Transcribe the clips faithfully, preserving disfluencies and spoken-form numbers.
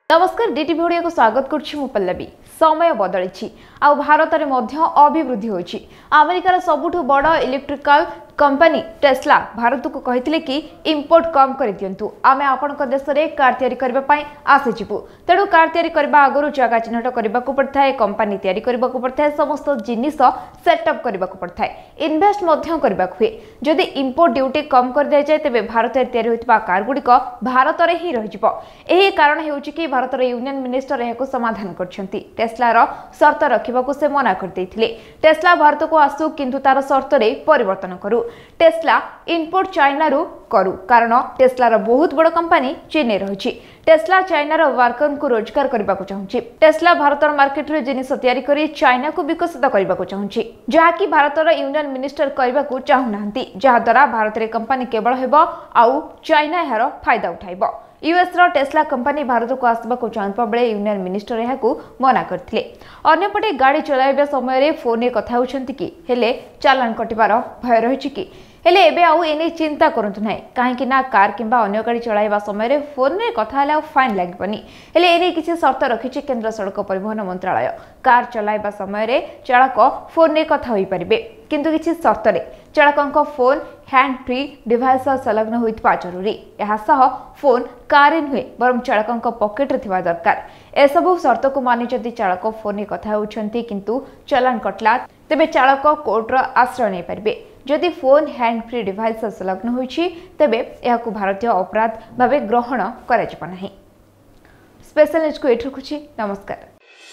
नमस्कार डीटीवी ओडिया को स्वागत करुछि मु पल्लवी। समय बदली आ भारत में अभिवृद्धि होइछि। अमेरिकार सबुठु बड़ इलेक्ट्रिकल कंपनी टेस्ला भारत को कहते कि इंपोर्ट कम कर दिंतु आमे आपण देश में कार तैयारी करबा पई आसीजिबु। तेणु कार तैयारी करबा आगरु जगह चिन्हट करबा को पड़ता है, कंपनी तैयारी करबा को पड़ता है, समस्त जिनिस सेटअप करबा को पड़ता है, इन्वेस्ट मध्य करबा हुए। जदि इंपोर्ट ड्यूटी कम कर दिया जाए तेबे भारत में तैयारी होइतबा कार गुड़िक भारत में ही रहिजिबो। एही कारण हेउछि कि भारत यूनियन मिनिस्टर यह समाधान करछंती। टेस्लार शर्त रखिबाकू से मना कर देथिले। टेस्ला भारत को आसु किंतु तार शर्त रे परिवर्तन करू। टेस्ला इंपोर्ट चाइना रु करू कारण टेस्लार बहुत बड़ कंपनी चीन रही। टेस्ला चाइनार वर्कर को रोजगार करने को चाहूँगी। टेस्ला भारत मार्केट रे जिनिस तैयारी करी चाइना को विकसित करने को चाहूँगी, जहाँकि भारतर यूनियन मिनिस्टर करने को चाहूना, जहाद्वारा भारत में कंपनी केवल हेब आउ चाइना यार फायदा उठाइब। यूएस रो टेस्ला कंपनी भारत को आसवा को चाहता बेले यूनियन मिनिस्टर यह मना करथिले। अन्यपटे गाड़ी चलाइबा समय फोन कथा होछंती कि हेले चालान कटिबार भय रही कि हेले एबे आउ एने चिंता करंतु नाही, काहेकि ना कार किंबा अन्य गाड़ी चलाइबा समय फोन रे कथा हले आउ फाइन लागबनी। हेले एने किछि शर्त रखिछि केंद्र सड़क परिवहन मंत्रालय। कार चलाइबा समय चालक फोन रे कथा होई परिबे, किंतु किछि शर्त रे चालकक फोन हैंड फ्री डिवाइस संलग्न होइतबा जरूरी। यह सह फोन कार नुहे बरम चालकक पॉकेट रे थिबा दरकार। एसबू शर्त को मानि जदि चालक फोन रे कथा होउछंती किंतु चालान कटला तेबे चालक कोर्ट रो आश्रय नै परिबे। जदि फोन हैंड फ्री डिवाइस संलग्न होइछि तेबे एहाकु भारतीय अपराध भावे ग्रहण करा जिबा नाही। स्पेशल न्यूज को एठ रखुछि। नमस्कार।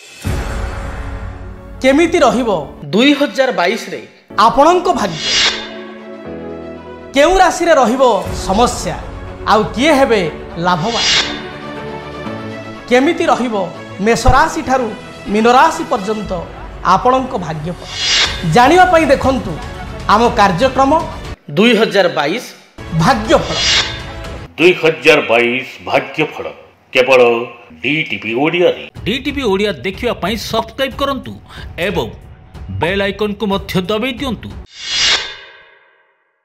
केमिति रहिबो दुई हजार बाईस रे आपणक भाग्य, केउ राशि रे रहिबो समस्या आउ किए हेबे लाभवान, केमिति रहिबो मेष राशि ठारू मीन राशि पर्यंत आपणक भाग्यफल जानिबा पई देखंतु आम कार्यक्रम दुई हजार बाईस भाग्यफल। दुई हजार बाईस भाग्यफल केवल डीटीवी ओडिया रे। डीटीवी ओडिया देखिवा पई सब्सक्राइब करंतु एवं बेल आइकन को मध्य दबाई दियंतु।